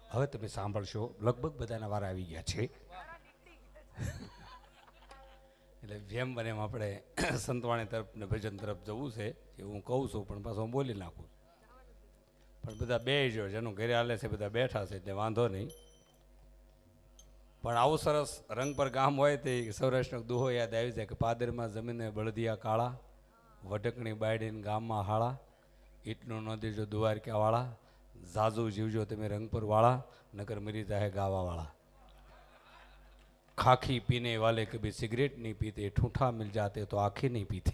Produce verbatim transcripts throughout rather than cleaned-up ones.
હવે તમે સાંભળશો, લગભગ બધાના વારા આવી ગયા છે. એટલે જેમ બને એમ આપણે સંતવાણી તરફ ને ભજન તરફ જવું છે એ હું કહું છું, પણ પાછું હું બોલી નાખું. પણ બધા બે જો જેનું ઘરે હાલે છે બધા બેઠા છે એટલે વાંધો નહીં. પણ આવું સરસ રંગપર ગામ હોય તે સૌરાષ્ટ્રનો દુહો યાદ આવી જાય કે પાદરમાં જમીને બળદિયા કાળા, વઢકણી બાયડીને ગામમાં હાળા, ઈટનું ન દેજો દ્વારકાવાળા, ઝાઝુ જીવજો તમે રંગપુર વાળા, નકર મરી જાહે ગાવાવાળા. ખાખી પીને વાલે કભી સિગરેટ નહીં પીતે, ઠૂઠા મિલ જાતે તો આખી નહીં પીતી.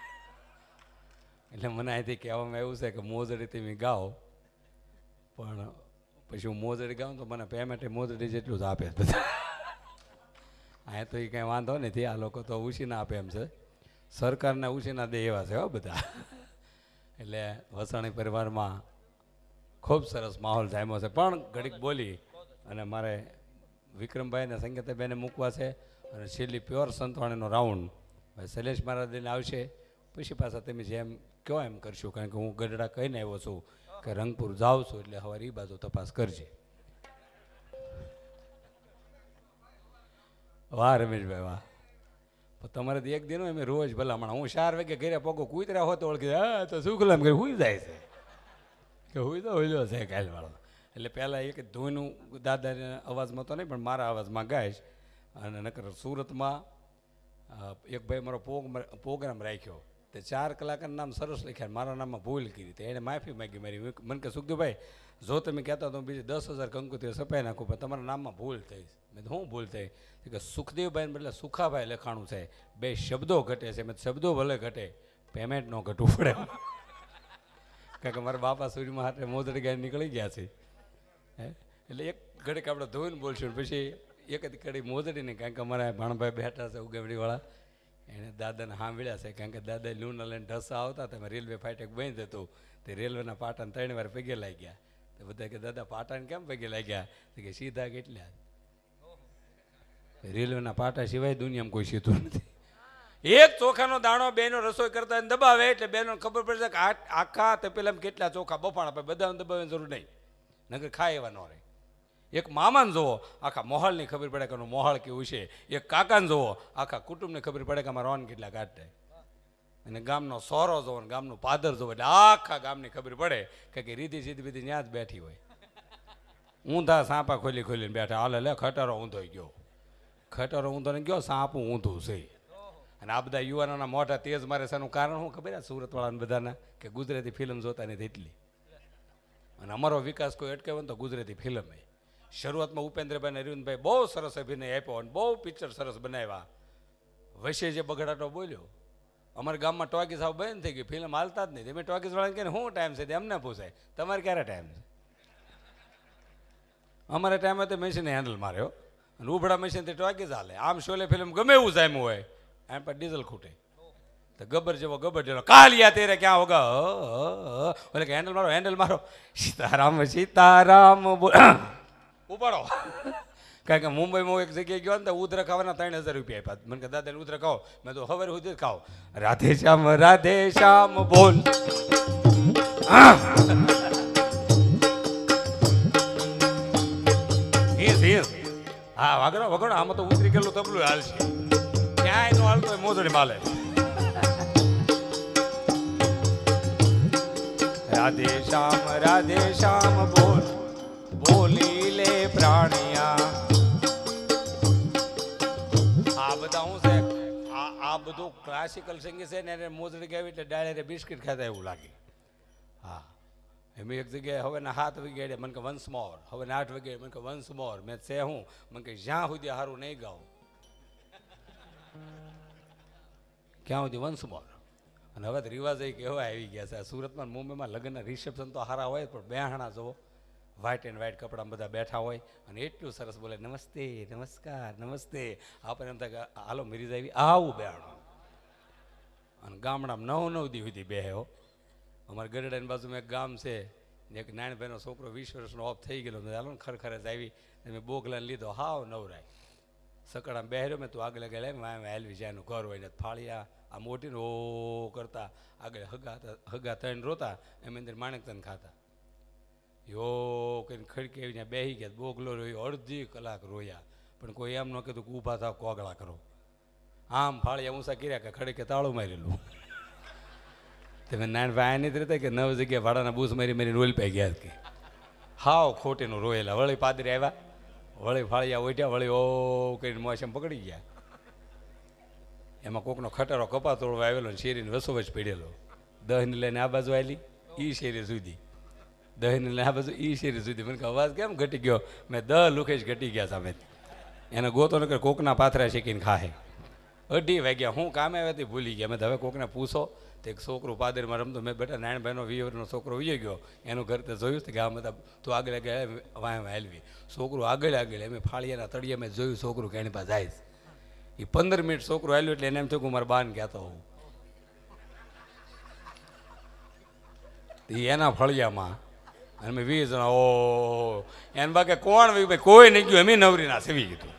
એટલે મને અહીંથી કહેવામાં આવ્યું છે કે મોજડી તમે ગાઓ, પણ પછી હું મોજડી ગાઉં તો મને પેમેન્ટ મોજડી જેટલું જ આપે બધા. અહીંયા તો એ કંઈ વાંધો નથી, આ લોકો તો ઉછીના આપે એમ છે, સરકારના ઉછીના દે એવા છે હો બધા. એટલે વસાણી પરિવારમાં ખૂબ સરસ માહોલ જામ્યો છે. પણ ઘડીક બોલી અને મારે વિક્રમભાઈને સંગીતાબેને મૂકવા છે અને છેલ્લી પ્યોર સંતવાણીનો રાઉન્ડ ભાઈ શૈલેષ મહારાજને આવશે. પછી પાછા તમે જેમ કહો એમ કરશું, કારણ કે હું ગઢડા કહીને આવ્યો છું કે રંગપુર જાઉં છું, એટલે હવે એ બાજુ તપાસ કરજે. વાહ રમેશભાઈ વાહ. તમારે તો એક દિન એમ રોજ ભલામણ, હું ચાર વાગે ઘરે પગો કૂતરા હોતો ઓળખી હા તો સુખલામ કરી હુઈ જાય છે કે હુઈ તો હુઈલો છે કાલ વાળો. એટલે પહેલાં એક ધોઈનું દાદાને અવાજમાં તો નહીં પણ મારા અવાજમાં ગાઈશ. અને નકર સુરતમાં એક ભાઈ મારો પ્રોગ્રામ રાખ્યો, તે ચાર કલાકના નામ સરસ લખ્યા, મારા નામમાં ભૂલ કરી, તો એને માફી માગી મારી. મને કે સુખદેવભાઈ જો તમે કહેતા તો બીજી દસ હજાર કંકુતીઓ સપાઈ નાખું, પણ તમારા નામમાં ભૂલ થઈ. મેં શું ભૂલ થઈ કે સુખદેવભાઈને બદલે સુખાભાઈ લખાણું છે, બે શબ્દો ઘટે છે. મેં શબ્દો ભલે ઘટે, પેમેન્ટ ન ઘટવું પડે. કારણ કે મારા બાપા સૂર્યમાં હાથે મોજડી ગાય નીકળી ગયા છે. એટલે એક ઘડીક આપણે ધોઈને બોલશું, પછી એક જ ઘડી મોજડી નહીં, કારણ કે અમારા ભાણભાઈ બેઠા છે ઉગવડીવાળા, એને દાદાને સાંભળ્યા છે. કારણ કે દાદા લૂના લઈને ઢસા આવતા હતા, રેલવે ફાટક બંધ હતું, તે રેલવેના પાટાને ત્રણ વાર પગે લાગી ગયા. તો બધા કે દાદા પાટાને કેમ પગે લાગ્યા? તો કે સીધા કેટલા, રેલવેના પાટા સિવાય દુનિયામાં કોઈ સીધું નથી. એક ચોખાનો દાણો બેનો રસોઈ કરતા દબાવે એટલે બેનો ખબર પડે કે આખા તપેલામાં કેટલા ચોખા બફાણા પડે, બધાને દબાવવાની જરૂર નહીં, નકર ખાય એવા ન રહે. એક મામાને જોવો આખા મોહાલની ખબર પડે કે મોહાલ કેવું છે, એક કાકાને જોવો આખા કુટુંબને ખબર પડે કે આમાં રોન કેટલા કાઢે, અને ગામનો સોરો જોવો ને ગામનું પાદર જોવો એટલે આખા ગામની ખબર પડે કે રીધી સીધી બીધી ત્યાં જ બેઠી હોય. ઊંધા સાપા ખોલી ખોલીને બેઠા, હાલે લે ખટારો ઊંધો ગયો, ખટારો ઊંધો ને ગયો, સાપું ઊંધું છે. અને આ બધા યુવાનોના મોઢા તેજ મારે છે એનું કારણ શું ખબર? સુરતવાળાને બધાના કે ગુજરાતી ફિલ્મ જોતા નથી એટલી. અને અમારો વિકાસ કોઈ અટકાવે ને તો ગુજરાતી ફિલ્મ એ શરૂઆતમાં ઉપેન્દ્રભાઈ અને અરવિંદભાઈ બહુ સરસ અભિનય આપ્યો અને બહુ પિક્ચર સરસ બનાવ્યા. વૈશે જે બગડાટો બોલ્યો, અમારા ગામમાં ટોકીસ સાવ બંધ થઈ ગઈ, ફિલ્મ હાલતા જ નહીં. તમે ટોકીસ વાળાને કહે શું ટાઈમ છે એમને પૂછાય, તમારે ક્યારે ટાઈમ છે? અમારા ટાઈમે તો મશીને હેન્ડલ માર્યો અને ઉભડા મશીનથી ટોકીસ હાલે. આમ શોલે ફિલ્મ ગમે એવું જામ્યું હોય, એમ પર ડીઝલ ખૂટે તો ગબર જેવો ગબર જેવો કાલિયા તેરે ક્યાં હોગા, એટલે કે હેન્ડલ મારો હેન્ડલ મારો, સીતારામ સીતારામ ઉપાડો. કારણ કે મુંબઈમાં એક જગ્યાએ ગયો ને તો ઉધરા ખાવાના ત્રણ હજાર રૂપિયા આપ્યા. મને કે દાદા ઉધરા ખાઓ, મેં તો ખબર સુધી ખાઓ. રાધે શ્યામ રાધે શ્યામ બોલ, હા વાગડો વગડો, આમાં તો ઉતરી ગયેલું તબલું હાલ છે, ક્યાંય નો હાલતો મોજડી માલે. રાધે શ્યામ રાધે શ્યામ બોલ, બોલી લે પ્રાણિયા. આ બધા શું છે, આ આ બધું ક્લાસિકલ સંગીત છે ને, એને મોજડી ગાવી એટલે ડાયરે બિસ્કિટ ખાતા એવું લાગે. હા એમ એક જગ્યાએ હવે ને સાત વાગે મને કે વન્સ મોર, હવે ને આઠ વાગે મને કે વન્સ મોર. મેં છે હું મને કે જ્યાં સુધી સારું નહીં ગાઉં ક્યાં સુધી વન્સ મોર. અને હવે તો રિવાજ એ કેવા આવી ગયા છે સુરતમાં મુંબઈમાં, લગ્નના રિસેપ્શન તો સારા હોય પણ બેહાણા જુઓ, વ્હાઇટ એન્ડ વ્હાઇટ કપડામાં બધા બેઠા હોય અને એટલું સરસ બોલે નમસ્તે નમસ્કાર નમસ્તે. આપણે એમ થાય કે હાલો મિરીજ આવી આવું બેહાણું. અને ગામડામાં નવ નવ દી સુધી બેહે હો. અમારા ગરડાની બાજુમાં એક ગામ છે, એક નાનભાઈનો છોકરો વીસ વર્ષનો ઓફ થઈ ગયેલો, હાલો ને ખરખરે જ આવી, મેં બોગલાને લીધો હાવ નવરાય સકડામાં બેહર્યો. મેં તું આગળ આગળ એમ હેલવી જ્યાંનું ઘર હોય ને ફાળિયા આ મોટીને ઓ કરતા આગળ હગા હગા ત્રણ રોતા એમ અંદર માણેક તન ખાતા. યો કઈને ખડકે આવીને બેસી ગયા, બોગલો રોયો, અડધી કલાક રોયા, પણ કોઈ એમ ન કીધું કે ઊભા થાવ કોગળા કરો. આમ ફાળિયા ઊંસા કર્યા કે ખડકે તાળું મારેલું. તમે નાનભાઈ આ નથી રહેતા કે નવ જગ્યાએ ભાડાના બૂસ મારી મારીને રોલ પાઈ ગયા કે હાવ ખોટીનું રોયેલા. વળી પાદરી આવ્યા, વળી ફાળિયા ઓઢ્યા, વળી ઓ કરીને મોસમ પકડી ગયા. એમાં કોકનો ખટારો કપા તોડવા આવેલો ને શેરીને વસોવચ પડેલો. દહને લઈને આ બાજુ આવેલી એ શેરી સુધી, દહને લઈને આ બાજુ એ શેરી સુધી. મને અવાજ કેમ ઘટી ગયો? મેં દહ લુખે જ ઘટી ગયા સામે. એને ગોતો ન કર કોકના પાથરા શેકીને ખાહે. અઢી વાગ્યા હું કામે આવ્યા ભૂલી ગયા. મેં હવે કોકને પૂછો તો એક છોકરું પાદરમાં રમતો. મેં બેટા નારાયણભાઈનો વીસ વર્ષનો છોકરો વીએ ગયો, એનું ઘર તે જોયું કે આમ બધા તું આગળ આગળ વાય હાલવી. છોકરું આગળ આગળ એમ ફાળિયાના તળિયે મેં જોયું છોકરું કે એની પાસે જાય. એ પંદર મિનિટ છોકરું હાલ્યું એટલે એને એમ થયું કે મારા બાને કહેતો હોઉં. એ એના ફળિયામાં અને મેં વીસ જણા ઓ એને બાકી કોણ ભાઈ કોઈ નહીં ગયું. એમ નવરી ના સેવી કીધું.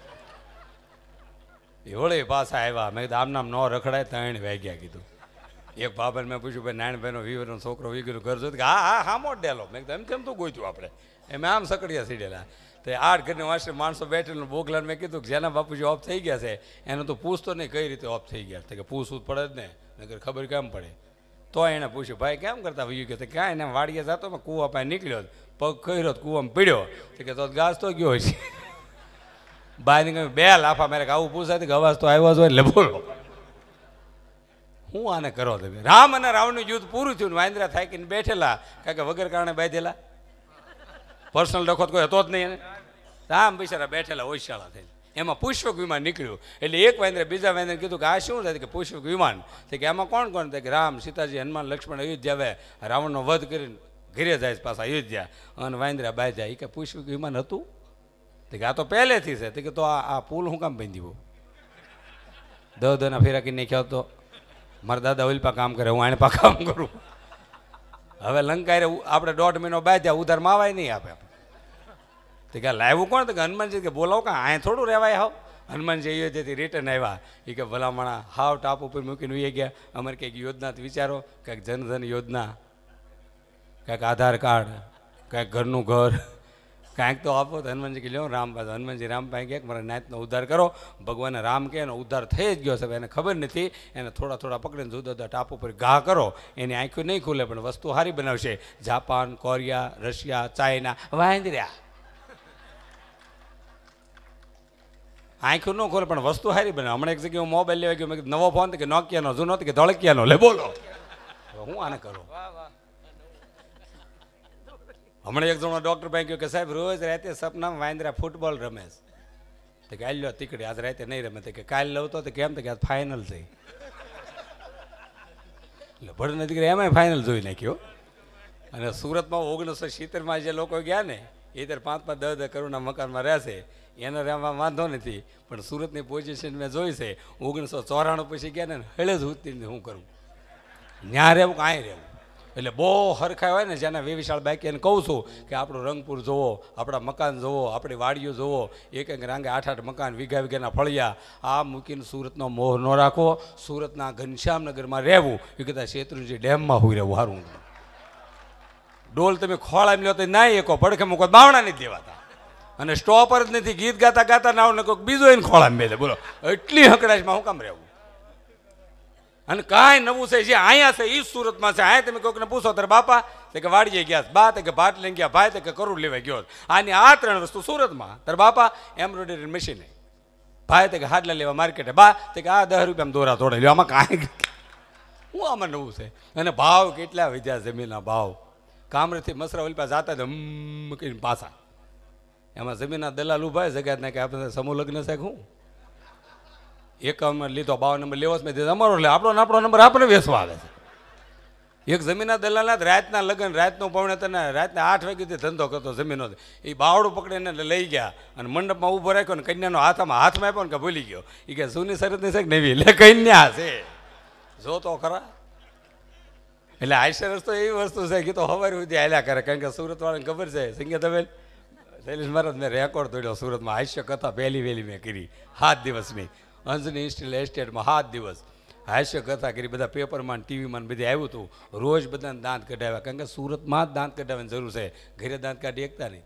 એ વળે પાછા આવ્યા. મેં કીધું આમ નામ ન રખડાય. ત્રણ વાગ્યા કીધું. એક બાબાને મેં પૂછ્યું ભાઈ નારાયણભાઈનો વીવરનો છોકરો વી ગયો ઘર જોયું કે હા હા હા મોટ ડેલો. મેં કીધું એમ કેમ તું ગોચ્યું આપણે? એમ આમ સકડિયા સીડેલા. તો આઠ ઘરની વાંચે માણસો બેઠેલું બોગલાને મેં કીધું કે જેના બાપુજી ઓફ થઈ ગયા છે એને તો પૂછતો નહીં કઈ રીતે ઓફ થઈ ગયા. કે પૂછવું જ પડે જ ને, નકર ખબર કેમ પડે? તો એને પૂછ્યું ભાઈ કેમ કરતા વી ગયો? ક્યાં એને વાડીએ જતો મેં કૂવા પાસે નીકળ્યો, પગ કર્યો કૂવામાં પીડ્યો. કે તો ઘાસ તો ગયો છે. બહાર નીકળી બે લાફા મારે આવું પૂછાય કે અવાજ તો આવ્યો જ હોય એટલે બોલો. હું આને કરો તમે? રામ અને રાવણનું યુદ્ધ પૂરું થયું, વાંદરા થાકીને બેઠેલા, કારણ કે વગર કારણે બાંધેલા. પર્સનલ ડખો કોઈ હતો જ નહીં એને. રામ બિચારા બેઠેલા હોશિયાળા થઈને. એમાં પુષ્પક વિમાન નીકળ્યું. એટલે એક વાંદરે બીજા વાંદરે કીધું કે આ શું થાય? કે પુષ્પક વિમાન. કે એમાં કોણ કોણ થાય? કે રામ, સીતાજી, હનુમાન, લક્ષ્મણ અયોધ્યા આવે, રાવણનો વધ કરીને ઘરે જાય પાછા અયોધ્યા, અને વાંદરા બાંધ્યા. એ કે પુષ્પક વિમાન હતું? કે આ તો પહેલેથી છે. કે તો આ પુલ હું કામ બાંધ્યું? દહ દહના ફેરા કરી નાખ્યા તો મારા દાદા ઓલપા કામ કરે, હું આને પા કામ કરું. હવે લંકાએ આપણે દોઢ મહિનો બાંધ્યા, ઉધાર માવાય નહીં આપે. તો કે લાવ્યું કોણ? તો કે હનુમાનજી. કે બોલાવો કાં અહીંયા થોડું રહેવાય હાવ. હનુમાનજી અયોધ્યાથી રિટર્ન આવ્યા. એ કે ભલામણા હાવ ટાપ ઉપર મૂકીને ઉઈ ગયા. અમારે કંઈક યોજના વિચારો, કંઈક જનધન યોજના, કંઈક આધાર કાર્ડ, કંઈક ઘરનું ઘર, કાંઈક તો આપો. તો હનુમાનજી કે લ્યો રામ પાસે. હનુમાનજી રામ પાસે કહે મારા નાતનો ઉદ્ધાર કરો. ભગવાને રામ કહે એનો ઉદ્ધાર થઈ જ ગયો છે, એને ખબર નથી. એને થોડા થોડા પકડીને જુદા જુદા ટાપુ પર ઘા કરો. એની આંખો નહીં ખુલે પણ વસ્તુ સારી બનાવશે. જાપાન, કોરિયા, રશિયા, ચાઇના, વાંદર્યા આંખો ન ખોલે પણ વસ્તુ સારી બનાવે. હમણાં એક જગ્યાએ મોબાઈલ લેવા ગયો, મેં કીધું નવો ફોન કે નોકિયાનો, જૂનો કે ધોળકિયાનો લે. બોલો હું આને કરું? હમણાં એક જણો ડૉક્ટર પાસે કહ્યું કે સાહેબ રોજ રાતે સપનામાં વાંદરા ફૂટબોલ રમે છે. કે આલ્યો તીકડી આજ રાતે નહીં રમે. કે કાલ લવતો તો કેમ? તો કે આજ ફાઇનલ થઈ. એટલે ભણ નથી એમાંય ફાઇનલ જોઈ નાખ્યો. અને સુરતમાં ઓગણીસો સિત્તેરમાં જે લોકો ગયા ને એ ત્યારે પાંચ પાંચ દસ દસ કરોડના મકાનમાં રહેશે. એને રહેવા વાંધો નથી, પણ સુરતની પોઝિશન મેં જોઈ છે. ઓગણીસો ચોરાણું પછી ગયા ને હેળે જ ઉતરીને શું કરું? ત્યાં રહેવું કાંઈ રહેવું. એટલે બહુ હરખાય હોય ને જેના વેવિશાળ બાકી એને કહું છું કે આપણું રંગપુર જોવો, આપણા મકાન જોવો, આપણી વાડીઓ જોવો, એક એક રાંગે આઠ આઠ મકાન, વીઘા વીઘાના ફળિયા. આ મૂકીને સુરતનો મોહ ન રાખવો. સુરતના ઘનશ્યામનગરમાં રહેવું એ કદાચ શેત્રુંજી ડેમમાં હોઈ રહેવું સારું. ડોલ તમે ખોળામાં લ્યો તો ના એકો પડખે મૂકો બાવણા નથી દેવાતા. અને સ્ટોપર જ નથી, ગીત ગાતા ગાતા નાવ ને કોઈક બીજો એને ખોળામાં બેસે. બોલો એટલી હકડાશમાં હું કામ રહેવું? અને કાંઈ નવું છે જે અહીંયા છે એ સુરતમાં છે. અહીંયા તમે કોઈકને પૂછો ત્યારે બાપા તે કે વાડીએ ગયા, બા તે કે ભાત લઈ ગયા, ભાઈ તે કે કરોડ લેવા ગયો. આની આ ત્રણ વસ્તુ સુરતમાં. તાર બાપા એમ્બ્રોઇડરી મશીન, ભાઈ તે કે હાડલા લેવા માર્કેટે, બા તે કે આ દસ રૂપિયામાં દોરા તોડે લ્યો. આમાં કાંઈ હું આમાં નવું છે? અને ભાવ કેટલા વધ્યા જમીનના ભાવ. કામરેથી મસરા ઓલી પાસે જતા હમ કહીને પાછા. એમાં જમીનના દલાલ ઉભા જગ્યા કે આપણે સમૂહ લગ્ન છે હું એક લીધો બાવન નંબર લેવો જ મેં દીધો અમારો લે આપણો આપણો નંબર આપણે વેચવા આવે છે. એક જમીનના દલાલના રાતના લગ્ન રાતનું પવણે તને રાતના આઠ વાગ્યાથી ધંધો કરતો જમીનો. એ બાવડું પકડીને લઈ ગયા અને મંડપમાં ઊભો રાખ્યો ને કન્યાનો હાથમાં હાથમાં આપ્યો ને કે ભૂલી ગયો. એ કે જૂની શરતની છે કે નવી? એટલે કન્યા છે જો તો ખરા. એટલે આશ્ચર્ય રસ્તો એવી વસ્તુ છે કે તો સવારે સુધી હાલ્યા કરે. કારણ કે સુરત વાળાને ખબર છે સિંગે દવેલ શૈલેષ મહારાજ મેં રેકોર્ડ તોડ્યો સુરતમાં. હાસ્ય કથા પહેલી વહેલી મેં કરી સાત દિવસની અંજની ઇન્સ્ટિલ એસ્ટેટમાં સાત દિવસ. હાસ્ય કથા કરી, બધા પેપરમાં ટીવીમાં બધે આવ્યું હતું. રોજ બધાને દાંત કઢાવ્યા, કારણ કે સુરતમાં જ દાંત કઢાવવાની જરૂર છે, ઘરે દાંત કાઢી એકતા નહીં.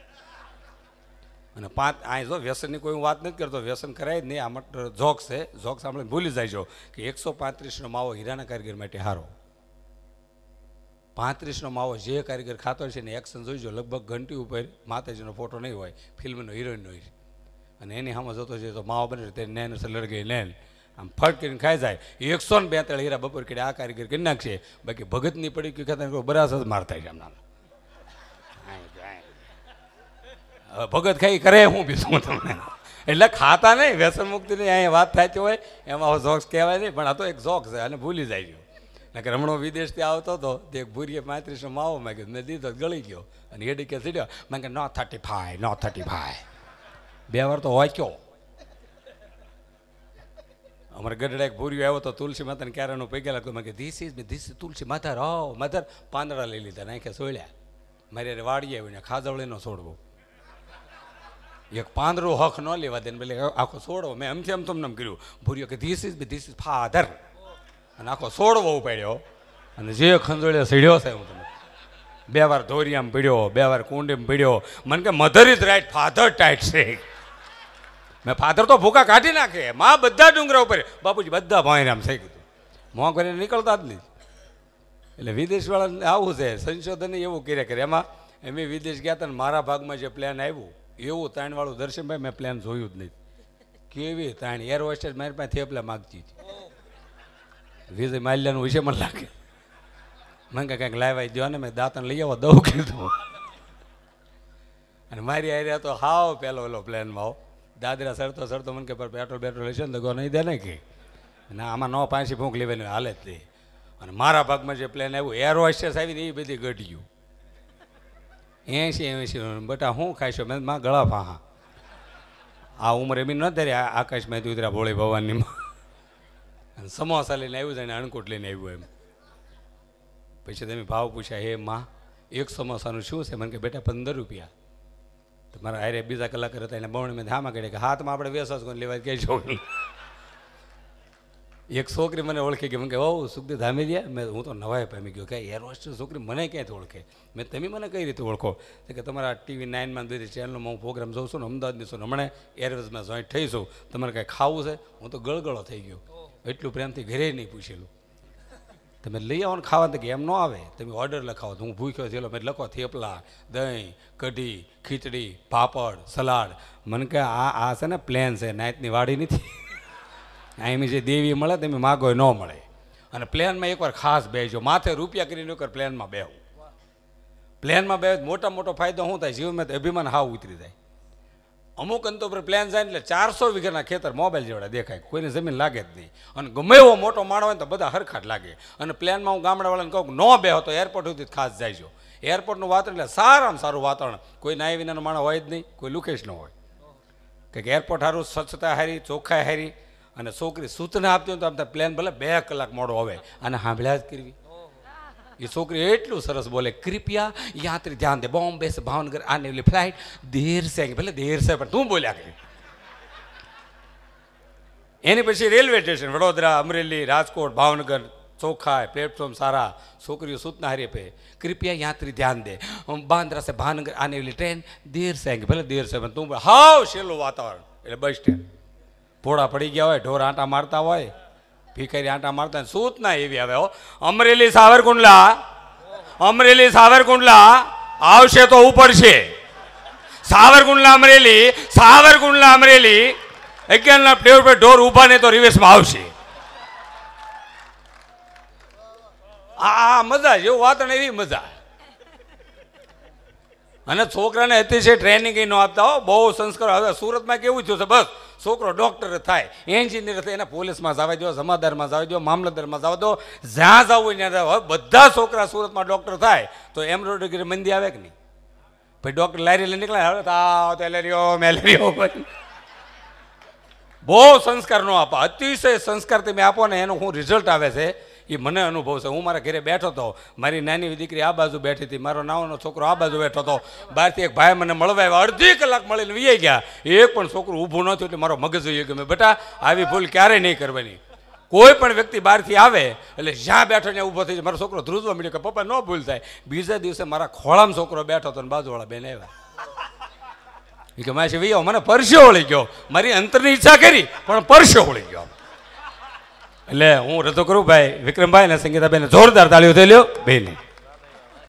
અને પાંચ આ જો વ્યસનની કોઈ હું વાત નથી કરતો, વ્યસન કરાય જ નહીં. આ મત જોક્સ છે, જોક્સ સાંભળીને ભૂલી જાય છો કે એકસો પાંત્રીસનો માવો હીરાના કારીગર માટે હારો. પાંત્રીસનો માવો જે કારીગર ખાતો હોય છે ને એક્શન જોઈજો, લગભગ ઘંટી ઉપર માતાજીનો ફોટો નહીં હોય, ફિલ્મનો હિરોઈન હોય, અને એની સામે જોતો છે તો માવો બને તે નેન લડગઈ નેન આમ ફટ કરીને ખાઈ જાય. એકસો ને બેતાળીસ હીરા બપોર કેડે આ કારીગર કરી નાખશે, બાકી ભગતની પડી કે ખાતા બરાસ જ મારતા છે એમના. ભગત ખાઈ કરે હું બીજું તમને, એટલે ખાતા નહીં, વ્યસન મુક્તિ નહીં. અહીંયા વાત થતી હોય એમાં જોક્સ કહેવાય નહીં, પણ આ તો એક જોક્સ છે અને ભૂલી જાય ગયો. નકર હમણાં વિદેશથી આવતો હતો તે એક ભૂરીએ પાંત્રીસનો માવો માગ્યો, મેં દીધો ગળી ગયો અને હેડી કે સીડ્યો. મેં કે નો થર્ટી ફાઈવ નો થર્ટી ફાઈવ બે વાર તો હોય કયો. અમારે ગઢડા એક ભૂરીઓ આવ્યો તો તુલસી માતાને ક્યારેનું પૈકી લાગતો. મેં કે ધીસ ઇઝ ધીસ તુલસી માતા રો મધર પાંદડા લઈ લીધા, નાખે સોળ્યા. મારી અરે વાડી આવીને ખાજવળી નો છોડવો, એક પાંદડું હક ન લેવા દે, એટલે આખો છોડવો. મેં એમથી એમ તમને કર્યું. ભૂરીઓ કે this is this is father, અને આખો છોડવો ઉપાડ્યો અને જે ખંજોળે સડ્યો છે હું તમે બે વાર ધોરિયામાં પીડ્યો, બે વાર કુંડીમાં પીડ્યો. મને કે mother is right father tight છે. મેં ફાધર તો ભૂકા કાઢી નાખે, માં બધા ડુંગરા ઉપર, બાપુજી બધા ભાઈરામ થઈ ગયું. મોં કરીને નીકળતા જ નહીં. એટલે વિદેશવાળાને આવું છે, સંશોધન એવું કર્યા કરે. એમાં એમ વિદેશ ગયા હતા ને મારા ભાગમાં જે પ્લાન આવ્યું એવું તાણવાળું દર્શનભાઈ મેં પ્લાન જોયું જ નહીં. કેવી તાણ એર હોસ્ટેસ મારી પાસે થેપલા માગતી હતી. વિજય માલ્યાનું વિશે મને લાગે. મને કે કંઈક લાવવા દો ને, મેં દાંતણ લઈ આવો દઉં કીધું. અને મારી આર્યા તો હાવ પેલો પેલો પ્લેનમાં આવો દાદરા સરતો સરતો મને કે પેટ્રોલ પેટ્રોલ લેશે ને તો ગો નહીં દે ને કે ના આમાં નો પાંચી ભૂખ લેવાની હાલે જ તે. અને મારા ભાગમાં જે પ્લેન આવ્યું એર હોસ્ટેસ આવીને એ બધી ગઢ્યું એસી એસી બટા હું ખાઈશો મેં માં ગળા ફાહા આ ઉંમર એમ ન ધરી આકાશમાં ઉતર્યા ભોળી ભવાનીમાં અને સમોસા લઈને આવ્યું છે અને અણકોટ લઈને આવ્યું એમ. પછી તમે ભાવ પૂછ્યા હે માં એક સમોસાનું શું છે? મને કે બેટા પંદર રૂપિયા. તો મારા હારે બીજા કલાકાર હતા એને બમણી મેં હામાં કાઢે કે હાથમાં આપણે વેસસ કોને લેવા કહેજો. એક છોકરી મને ઓળખી ગઈ. મને કે ઓ સુખદેવ ધામેલિયા. મેં હું તો નવાઈ પામી ગયો કે એર હોસ્ટેસ છોકરી મને ક્યાંથી ઓળખે? મેં તમે મને કઈ રીતે ઓળખો? કે તમારા ટીવી નાઇનમાં બધી ચેનલમાં હું પ્રોગ્રામ જોઉં છું ને અમદાવાદની છું, હમણાં એરવેઝમાં જોઈન્ટ થઈશું, તમારે કાંઈ ખાવું છે? હું તો ગળગળો થઈ ગયો, એટલું પ્રેમથી ઘરે નહીં પૂછેલું. તમે લઈ આવો ને ખાવા કે એમ ન આવે, તમે ઓર્ડર લખાવો તો હું ભૂખ્યો થયેલો મેં લખો થેપલા, દહીં, કઢી, ખીચડી, પાપડ, સલાડ. મને કે આ આ છે ને પ્લેન છે, નાઇટની વાડી નથી. એમ જે દેવી મળે તમે માગો ન મળે. અને પ્લેનમાં એકવાર ખાસ બેસજો, માથે રૂપિયા કરીને એકવાર પ્લેનમાં બેહું. પ્લેનમાં બે મોટા મોટો ફાયદો શું થાય? જીવનમાં અભિમાન હાવ ઉતરી જાય. અમુક અંતો પર પ્લેન જાય એટલે ચારસો વીઘાના ખેતર મોબાઈલ જેવડા દેખાય, કોઈને જમીન લાગે જ નહીં. અને ગમે એવો મોટો માણો હોય તો બધા હરખાટ લાગે. અને પ્લેનમાં હું ગામડાવાળાને કહું ન બેહો તો એરપોર્ટ સુધી ખાસ જાયજો. એરપોર્ટનું વાતાવરણ એટલે સારામાં સારું વાતાવરણ, કોઈ નાય વિનાનો માણસ હોય જ નહીં, કોઈ લુકેશ ન હોય. કે એરપોર્ટ સારું, સ્વચ્છતા હારી, ચોખ્ખાઈ હારી. અને છોકરી સૂચના આપતી હોય તો આમ પ્લેન ભલે બે કલાક મોડો આવે અને સાંભળ્યા જ કરવી. એ છોકરી એટલું સરસ બોલે, કૃપયા યાત્રી ધ્યાન દે, બોમ્બે સે ભાવનગર આને વાલી ફ્લાઇટ દેર સે ભલે દેર સે પણ તું બોલ્યા કરી. એની પછી રેલવે સ્ટેશન વડોદરા, અમરેલી, રાજકોટ, ભાવનગર, ચોખ્ખાઈ, પ્લેટફોર્મ સારા, છોકરીઓ સૂચના હારી આપે, કૃપયા યાત્રી ધ્યાન દે, બાંદ્રા સે ભાવનગર આને વાલી ટ્રેન દેર સે ભલે દેર સે પણ તું બોલ. હાવ છેલ્લું વાતાવરણ એટલે બસ સ્ટેન્ડ. ભોળા પડી ગયા હોય, ઢોર આંટા મારતા હોય, ભિખારી આંટા મારતા, સૂચના એવી આવે હો. અમરેલી સાવરકુંડલા, અમરેલી સાવરકુંડલા આવશે તો ઉપડશે. સાવરકુંડલા અમરેલી, સાવરકુંડલા અમરેલી અગિયારના પ્લેટ પર ઢોર ઊભા ને તો રિવેશમાં આવશે. આ મજા જેવું વાતાવરણ, એવી મજા. અને છોકરાને અતિશય ટ્રેનિંગ ન આપતા હો, બહુ સંસ્કાર. હવે સુરતમાં કેવું થયું છે, બસ છોકરો ડૉક્ટર થાય, એન્જિનિયર થાય, એને પોલીસમાં જવા દો, જમાદારમાં જવા દો, મામલતદારમાં જવા દો, જ્યાં જવું ત્યાં જાવ. બધા છોકરા સુરતમાં ડૉક્ટર થાય તો એમ્બ્રોઇડરી મંદી આવે કે નહીં? ભાઈ ડૉક્ટર લારી લઈને નીકળે, હવે તાવ તેલેરિયો મેલેરિયો. બહુ સંસ્કાર ન આપો, અતિશય સંસ્કાર તમે આપો ને એનું શું રિઝલ્ટ આવે છે એ મને અનુભવ છે. હું મારા ઘરે બેઠો હતો, મારી નાની દીકરી આ બાજુ બેઠી હતી, મારો નાનો છોકરો આ બાજુ બેઠો હતો. બહારથી એક ભાઈ મને મળવા આવ્યા, અડધી કલાક મળીને વી ગયા, એક પણ છોકરું ઊભું ન થયું. એટલે મારો મગજ જોઈએ કે મેં બેટા આવી ભૂલ ક્યારેય નહીં કરવાની. કોઈ પણ વ્યક્તિ બહારથી આવે એટલે જ્યાં બેઠો ત્યાં ઊભો થઈ જાય. મારો છોકરો ધ્રુજવા મળ્યો કે પપ્પા ન ભૂલ થાય. બીજા દિવસે મારા ખોળામાં છોકરો બેઠો હતો ને બાજુવાળા બેન આવ્યા એ કે માસી ભાઈ મને પરસ્યો વળી ગયો. મારી અંતરની ઈચ્છા કરી પણ પરસ્યો વળી ગયો. એટલે હું રતો કરું ભાઈ વિક્રમભાઈ અને સંગીતાબેન જોરદાર તાળીઓ થઈ લ્યો બેને.